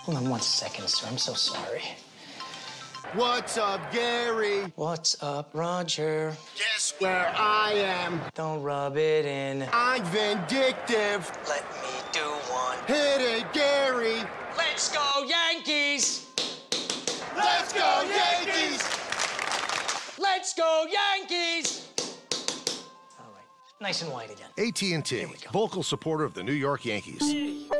Hold on 1 second, sir. I'm so sorry. What's up, Gary? What's up, Roger? Guess where I am? Don't rub it in. I'm vindictive. Let me do one. Hit it, Gary. Let's go, Yankees! Let's go, Yankees! Let's go, Yankees! All right, nice and wide again. AT&T, vocal supporter of the New York Yankees.